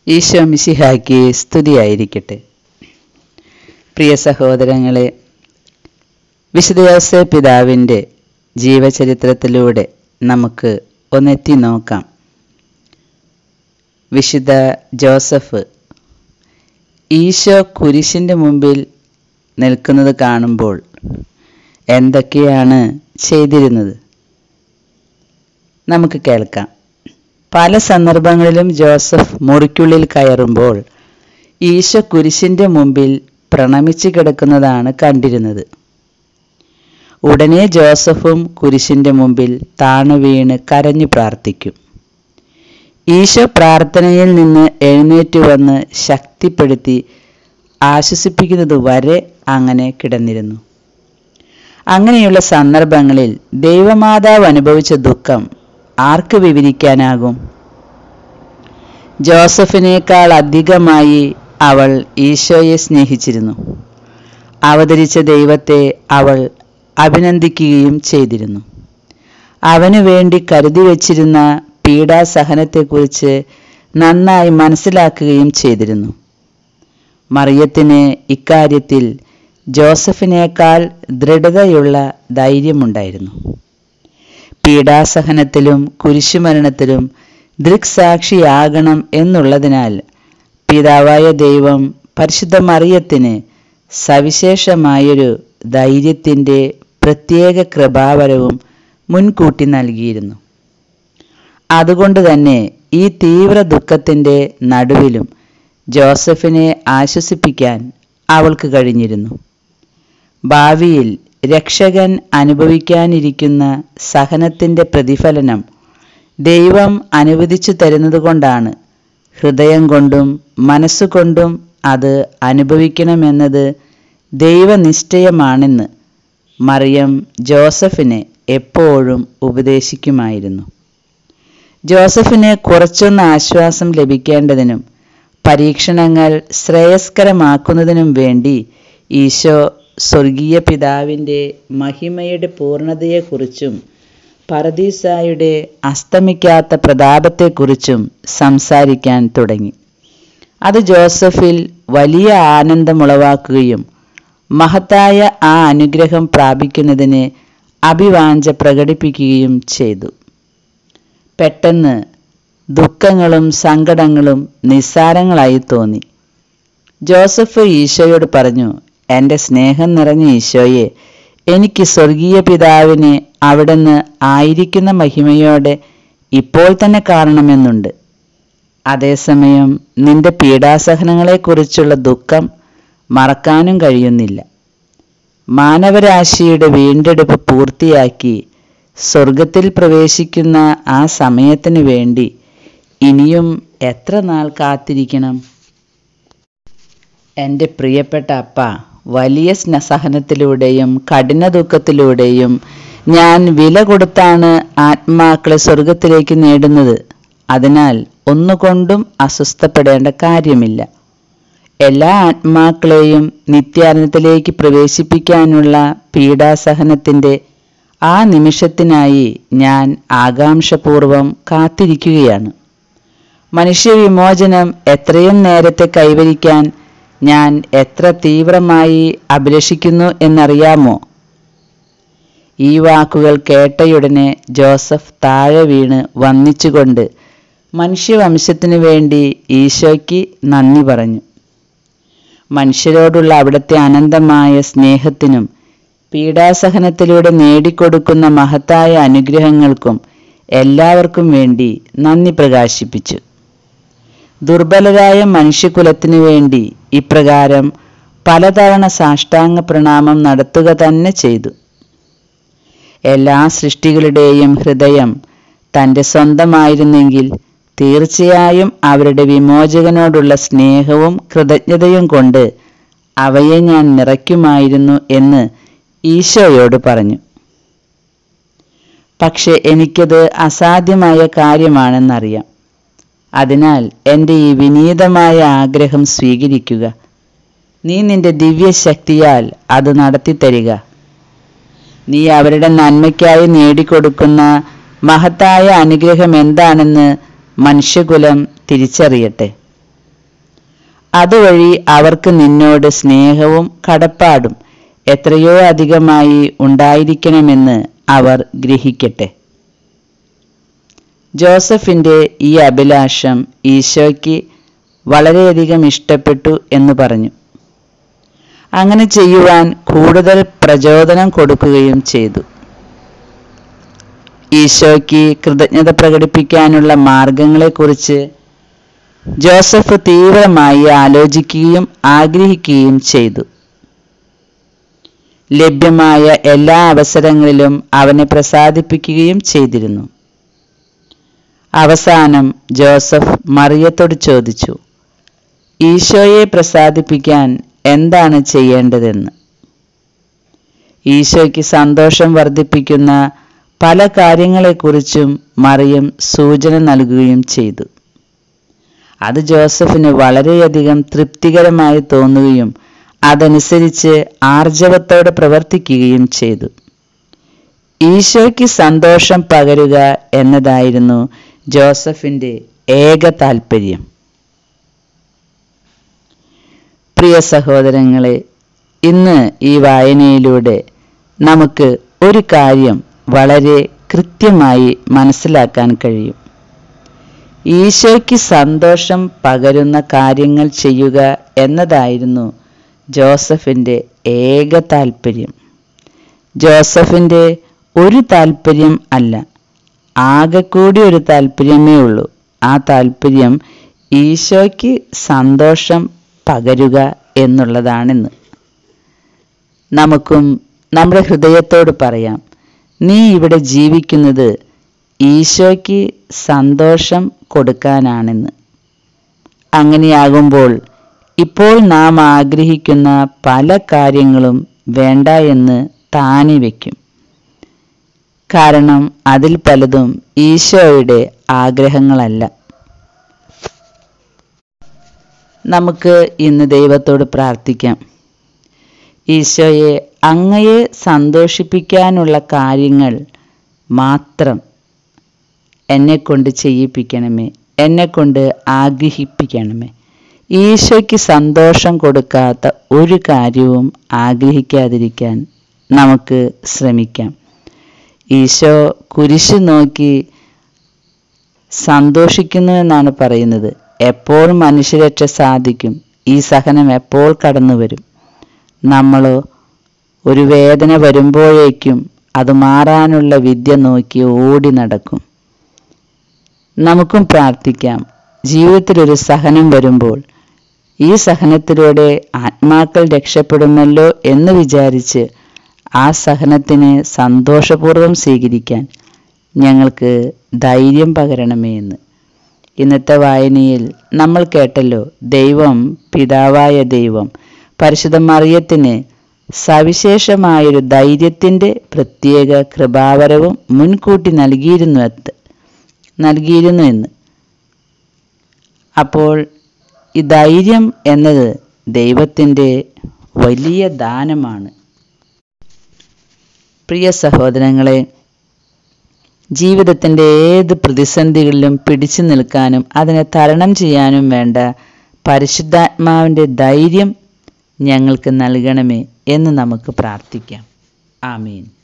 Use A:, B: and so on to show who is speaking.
A: ഈശോ മിശിഹായ്ക്ക് സ്തുതിയായിരിക്കട്ടെ. പ്രിയ സഹോദരങ്ങളെ, വിശുദ്ധ യോസേപ്പ് പിതാവിൻ്റെ ജീവചരിത്രത്തിലൂടെ നമുക്ക് ഒന്നെത്തി നോക്കാം. വിശുദ്ധ ജോസഫ് ഈശോ കുരിശിൻ്റെ മുമ്പിൽ നിൽക്കുന്നത് കാണുമ്പോൾ എന്തൊക്കെയാണ് ചെയ്തിരുന്നത് നമുക്ക് കേൾക്കാം. പല സന്ദർഭങ്ങളിലും ജോസഫ് മുറിക്കുള്ളിൽ കയറുമ്പോൾ ഈശോ കുരിശിൻ്റെ മുമ്പിൽ പ്രണമിച്ച് കിടക്കുന്നതാണ് കണ്ടിരുന്നത്. ഉടനെ ജോസഫും കുരിശിൻ്റെ മുമ്പിൽ താണു വീണ് കരഞ്ഞു പ്രാർത്ഥിക്കും. ഈശോ പ്രാർത്ഥനയിൽ നിന്ന് എഴുന്നേറ്റ് വന്ന് ശക്തിപ്പെടുത്തി ആശ്വസിപ്പിക്കുന്നത് വരെ അങ്ങനെ കിടന്നിരുന്നു. അങ്ങനെയുള്ള സന്ദർഭങ്ങളിൽ ദൈവമാതാവ് അനുഭവിച്ച ദുഃഖം ആർക്ക് വിവരിക്കാനാകും? ജോസഫിനേക്കാൾ അധികമായി അവൾ ഈശോയെ സ്നേഹിച്ചിരുന്നു. അവതരിച്ച ദൈവത്തെ അവൾ അഭിനന്ദിക്കുകയും ചെയ്തിരുന്നു. അവനു വേണ്ടി കരുതി വച്ചിരുന്ന പീഡാസഹനത്തെക്കുറിച്ച് നന്നായി മനസ്സിലാക്കുകയും ചെയ്തിരുന്നു. മറിയത്തിന് ഇക്കാര്യത്തിൽ ജോസഫിനേക്കാൾ ദൃഢതയുള്ള ധൈര്യമുണ്ടായിരുന്നു. പീഡാസഹനത്തിലും കുരിശുമരണത്തിലും ദൃക്സാക്ഷിയാകണം എന്നുള്ളതിനാൽ പിതാവായ ദൈവം പരിശുദ്ധ മറിയത്തിന് സവിശേഷമായൊരു ധൈര്യത്തിൻ്റെ പ്രത്യേക കൃപാവരവും മുൻകൂട്ടി നൽകിയിരുന്നു. അതുകൊണ്ട് തന്നെ ഈ തീവ്ര ദുഃഖത്തിൻ്റെ നടുവിലും ജോസഫിനെ ആശ്വസിപ്പിക്കാൻ അവൾക്ക് കഴിഞ്ഞിരുന്നു. ഭാവിയിൽ രക്ഷകൻ അനുഭവിക്കാനിരിക്കുന്ന സഹനത്തിൻ്റെ പ്രതിഫലനം ദൈവം അനുവദിച്ചു തരുന്നതുകൊണ്ടാണ് ഹൃദയം കൊണ്ടും മനസ്സുകൊണ്ടും അത് അനുഭവിക്കണമെന്നത് ദൈവനിശ്ചയമാണെന്ന് മറിയം ജോസഫിനെ എപ്പോഴും ഉപദേശിക്കുമായിരുന്നു. ജോസഫിന് കുറച്ചൊന്ന് ആശ്വാസം ലഭിക്കേണ്ടതിനും പരീക്ഷണങ്ങൾ ശ്രേയസ്കരമാക്കുന്നതിനും വേണ്ടി ഈശോ സ്വർഗീയ പിതാവിൻ്റെ മഹിമയുടെ പൂർണ്ണതയെക്കുറിച്ചും പറുദീസായുടെ അസ്തമിക്കാത്ത പ്രതാപത്തെക്കുറിച്ചും സംസാരിക്കാൻ തുടങ്ങി. അത് ജോസഫിൽ വലിയ ആനന്ദമുളവാക്കുകയും മഹത്തായ ആ അനുഗ്രഹം പ്രാപിക്കുന്നതിന് അഭിവാഞ്ച പ്രകടിപ്പിക്കുകയും ചെയ്തു. പെട്ടെന്ന് ദുഃഖങ്ങളും സങ്കടങ്ങളും നിസ്സാരങ്ങളായി തോന്നി. ജോസഫ് ഈശോയോട് പറഞ്ഞു, എൻ്റെ സ്നേഹം നിറഞ്ഞ ഈശോയെ, എനിക്ക് സ്വർഗീയ പിതാവിനെ അവിടുന്ന് ആയിരിക്കുന്ന മഹിമയോടെ ഇപ്പോൾ തന്നെ കാണണമെന്നുണ്ട്. അതേസമയം നിന്റെ പീഡാസഹനങ്ങളെക്കുറിച്ചുള്ള ദുഃഖം മറക്കാനും കഴിയുന്നില്ല. മാനവരാശിയുടെ വീണ്ടെടുപ്പ് പൂർത്തിയാക്കി സ്വർഗത്തിൽ പ്രവേശിക്കുന്ന ആ സമയത്തിന് വേണ്ടി ഇനിയും എത്ര നാൾ കാത്തിരിക്കണം? എൻ്റെ പ്രിയപ്പെട്ട അപ്പ, വലിയ സഹനത്തിലൂടെയും കഠിന ദുഃഖത്തിലൂടെയും ഞാൻ വില കൊടുത്താണ് ആത്മാക്കളെ സ്വർഗത്തിലേക്ക് നേടുന്നത്. അതിനാൽ ഒന്നുകൊണ്ടും അസ്വസ്ഥപ്പെടേണ്ട കാര്യമില്ല. എല്ലാ ആത്മാക്കളെയും നിത്യാനന്ദത്തിലേക്ക് പ്രവേശിപ്പിക്കാനുള്ള പീഡാസഹനത്തിൻ്റെ ആ നിമിഷത്തിനായി ഞാൻ ആകാംക്ഷപൂർവം കാത്തിരിക്കുകയാണ്. മനുഷ്യവിമോചനം എത്രയും നേരത്തെ കൈവരിക്കാൻ ഞാൻ എത്ര തീവ്രമായി അഭിലഷിക്കുന്നു എന്നറിയാമോ? ഈ വാക്കുകൾ കേട്ടയുടനെ ജോസഫ് താഴെ വീണ് വന്ദിച്ചുകൊണ്ട് മനുഷ്യവംശത്തിനു വേണ്ടി ഈശോയ്ക്ക് നന്ദി പറഞ്ഞു. മനുഷ്യരോടുള്ള അവിടുത്തെ അനന്തമായ സ്നേഹത്തിനും പീഡാസഹനത്തിലൂടെ നേടിക്കൊടുക്കുന്ന മഹത്തായ അനുഗ്രഹങ്ങൾക്കും എല്ലാവർക്കും വേണ്ടി നന്ദി പ്രകാശിപ്പിച്ചു. ദുർബലരായ മനുഷ്യകുലത്തിനു വേണ്ടി ഇപ്രകാരം പലതവണ സാഷ്ടാംഗ പ്രണാമം നടത്തുക തന്നെ ചെയ്തു. എല്ലാ സൃഷ്ടികളുടെയും ഹൃദയം തൻ്റെ സ്വന്തമായിരുന്നെങ്കിൽ തീർച്ചയായും അവരുടെ വിമോചകനോടുള്ള സ്നേഹവും കൃതജ്ഞതയും കൊണ്ട് അവയെ ഞാൻ നിറയ്ക്കുമായിരുന്നു എന്ന് ഈശോയോട് പറഞ്ഞു. പക്ഷെ എനിക്കത് അസാധ്യമായ കാര്യമാണെന്നറിയാം. അതിനാൽ എൻ്റെ ഈ വിനീതമായ ആഗ്രഹം സ്വീകരിക്കുക. നീ നിന്റെ ദിവ്യശക്തിയാൽ അത് നടത്തിത്തരിക. നീ അവരുടെ നന്മയ്ക്കായി നേടിക്കൊടുക്കുന്ന മഹത്തായ അനുഗ്രഹം എന്താണെന്ന് മനുഷ്യകുലം തിരിച്ചറിയട്ടെ. അതുവഴി അവർക്ക് നിന്നോട് സ്നേഹവും കടപ്പാടും എത്രയോ അധികമായി ഉണ്ടായിരിക്കണമെന്ന് അവർ ഗ്രഹിക്കട്ടെ. ജോസഫിന്റെ ഈ അഭിലാഷം ഈശോയ്ക്ക് വളരെയധികം ഇഷ്ടപ്പെട്ടു എന്ന് പറഞ്ഞു. അങ്ങനെ ചെയ്യുവാൻ കൂടുതൽ പ്രചോദനം കൊടുക്കുകയും ചെയ്തു. ഈശോയ്ക്ക് കൃതജ്ഞത പ്രകടിപ്പിക്കാനുള്ള മാർഗങ്ങളെക്കുറിച്ച് ജോസഫ് തീവ്രമായി ആലോചിക്കുകയും ആഗ്രഹിക്കുകയും ചെയ്തു. ലഭ്യമായ എല്ലാ അവസരങ്ങളിലും അവനെ പ്രസാദിപ്പിക്കുകയും ചെയ്തിരുന്നു. അവസാനം ജോസഫ് മറിയത്തോട് ചോദിച്ചു, ഈശോയെ പ്രസാദിപ്പിക്കാൻ എന്താണ് ചെയ്യേണ്ടതെന്ന്. ഈശോയ്ക്ക് സന്തോഷം വർദ്ധിപ്പിക്കുന്ന പല കാര്യങ്ങളെക്കുറിച്ചും മറിയം സൂചന നൽകുകയും ചെയ്തു. അത് ജോസഫിന് വളരെയധികം തൃപ്തികരമായി തോന്നുകയും അതനുസരിച്ച് ആർജവത്തോടെ പ്രവർത്തിക്കുകയും ചെയ്തു. ഈശോയ്ക്ക് സന്തോഷം പകരുക എന്നതായിരുന്നു ജോസഫിന്റെ ഏക താൽപ്പര്യം. പ്രിയ സഹോദരങ്ങളെ, ഇന്ന് ഈ വായനയിലൂടെ നമുക്ക് ഒരു കാര്യം വളരെ കൃത്യമായി മനസ്സിലാക്കാൻ കഴിയും. ഈശോയ്ക്ക് സന്തോഷം പകരുന്ന കാര്യങ്ങൾ ചെയ്യുക എന്നതായിരുന്നു ജോസഫിന്റെ ഏക താൽപ്പര്യം. ജോസഫിന്റെ ഒരു താൽപ്പര്യം അല്ല, ആകെക്കൂടി ഒരു താൽപ്പര്യമേ ഉള്ളൂ. ആ താൽപ്പര്യം ഈശോയ്ക്ക് സന്തോഷം പകരുക എന്നുള്ളതാണെന്ന്. നമുക്കും നമ്മുടെ ഹൃദയത്തോട് പറയാം, നീ ഇവിടെ ജീവിക്കുന്നത് ഈശോയ്ക്ക് സന്തോഷം കൊടുക്കാനാണെന്ന്. അങ്ങനെയാകുമ്പോൾ ഇപ്പോൾ നാം ആഗ്രഹിക്കുന്ന പല കാര്യങ്ങളും വേണ്ട എന്ന് താനെ വയ്ക്കും. കാരണം അതിൽ പലതും ഈശോയുടെ ആഗ്രഹങ്ങളല്ല. നമുക്ക് ഇന്ന് ദൈവത്തോട് പ്രാർത്ഥിക്കാം. ഈശോയെ, അങ്ങയെ സന്തോഷിപ്പിക്കാനുള്ള കാര്യങ്ങൾ മാത്രം എന്നെക്കൊണ്ട് ചെയ്യിപ്പിക്കണമേ, എന്നെക്കൊണ്ട് ആഗ്രഹിപ്പിക്കണമേ. ഈശോയ്ക്ക് സന്തോഷം കൊടുക്കാത്ത ഒരു കാര്യവും ആഗ്രഹിക്കാതിരിക്കാൻ നമുക്ക് ശ്രമിക്കാം. ഈശോ കുരിശ് നോക്കി സന്തോഷിക്കുന്നു എന്നാണ് പറയുന്നത്. എപ്പോൾ മനുഷ്യരക്ഷ സാധിക്കും? ഈ സഹനം എപ്പോൾ കടന്നു വരും? നമ്മളോ ഒരു വേദന വരുമ്പോഴേക്കും അത് മാറാനുള്ള വിദ്യ നോക്കി ഓടി നടക്കും. നമുക്കും പ്രാർത്ഥിക്കാം, ജീവിതത്തിലൊരു സഹനം വരുമ്പോൾ ഈ സഹനത്തിലൂടെ ആത്മാക്കൾ രക്ഷപ്പെടുമല്ലോ എന്ന് വിചാരിച്ച് ആ സഹനത്തിനെ സന്തോഷപൂർവ്വം സ്വീകരിക്കാൻ ഞങ്ങൾക്ക് ധൈര്യം പകരണമേ എന്ന്. ഇന്നത്തെ വായനയിൽ നമ്മൾ കേട്ടല്ലോ, ദൈവം, പിതാവായ ദൈവം പരിശുദ്ധ മറിയത്തിന് സവിശേഷമായൊരു ധൈര്യത്തിൻ്റെ പ്രത്യേക കൃപാവരവും മുൻകൂട്ടി നൽകിയിരുന്നു എന്ന്. അപ്പോൾ ഈ ധൈര്യം എന്നത് ദൈവത്തിൻ്റെ വലിയ ദാനമാണ്. പ്രിയ സഹോദരങ്ങളെ, ജീവിതത്തിൻ്റെ ഏത് പ്രതിസന്ധികളിലും പിടിച്ചു നിൽക്കാനും അതിനെ തരണം ചെയ്യാനും വേണ്ട പരിശുദ്ധാത്മാവിൻ്റെ ധൈര്യം ഞങ്ങൾക്ക് നൽകണമേ എന്ന് നമുക്ക് പ്രാർത്ഥിക്കാം. ആമീൻ.